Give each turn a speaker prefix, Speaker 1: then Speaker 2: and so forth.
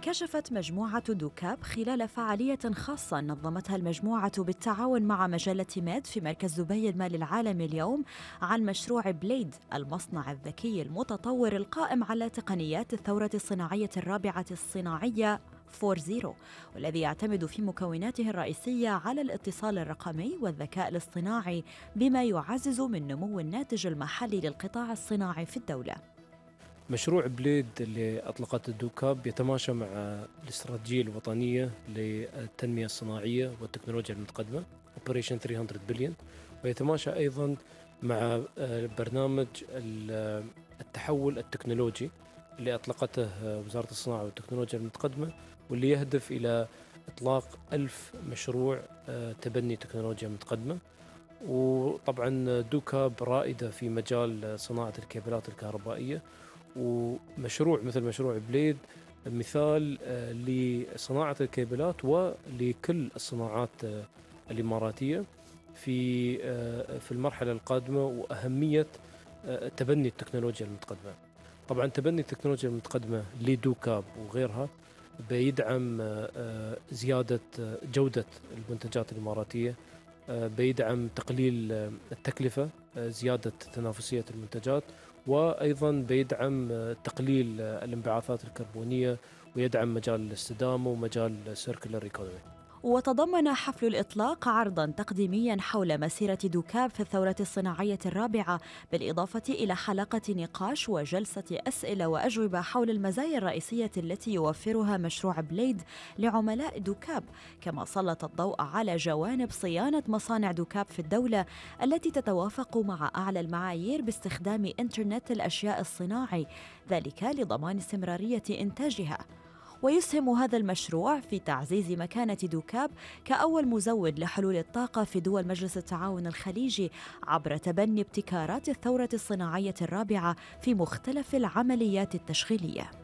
Speaker 1: كشفت مجموعة دوكاب خلال فعالية خاصة نظمتها المجموعة بالتعاون مع مجلة ميد في مركز دبي المالي العالمي اليوم عن مشروع بليد، المصنع الذكي المتطور القائم على تقنيات الثورة الصناعية الرابعة الصناعية 4.0، والذي يعتمد في مكوناته الرئيسية على الاتصال الرقمي والذكاء الاصطناعي، بما يعزز من نمو الناتج المحلي للقطاع الصناعي في الدولة.
Speaker 2: مشروع بليد اللي أطلقته الدوكاب يتماشى مع الاستراتيجية الوطنية للتنمية الصناعية والتكنولوجيا المتقدمة Operation 300 بليون، ويتماشى أيضا مع برنامج التحول التكنولوجي اللي أطلقته وزارة الصناعة والتكنولوجيا المتقدمة، واللي يهدف إلى إطلاق 1000 مشروع تبني تكنولوجيا متقدمة. وطبعا دوكاب رائدة في مجال صناعة الكابلات الكهربائية، ومشروع مثل مشروع بليد مثال لصناعة الكابلات ولكل الصناعات الإماراتية في المرحلة القادمة، وأهمية تبني التكنولوجيا المتقدمة. طبعا تبني التكنولوجيا المتقدمة لدوكاب وغيرها بيدعم زيادة جودة المنتجات الإماراتية، بيدعم تقليل التكلفة، زيادة تنافسية المنتجات، وأيضا بيدعم تقليل الانبعاثات الكربونية، ويدعم مجال الاستدامة ومجال السيركلر ايكونومي.
Speaker 1: وتضمن حفل الإطلاق عرضاً تقديمياً حول مسيرة دوكاب في الثورة الصناعية الرابعة، بالإضافة إلى حلقة نقاش وجلسة أسئلة وأجوبة حول المزايا الرئيسية التي يوفرها مشروع بليد لعملاء دوكاب، كما سلط الضوء على جوانب صيانة مصانع دوكاب في الدولة التي تتوافق مع أعلى المعايير باستخدام إنترنت الأشياء الصناعي، ذلك لضمان استمرارية إنتاجها. ويسهم هذا المشروع في تعزيز مكانة دوكاب كأول مزود لحلول الطاقة في دول مجلس التعاون الخليجي عبر تبني ابتكارات الثورة الصناعية الرابعة في مختلف العمليات التشغيلية.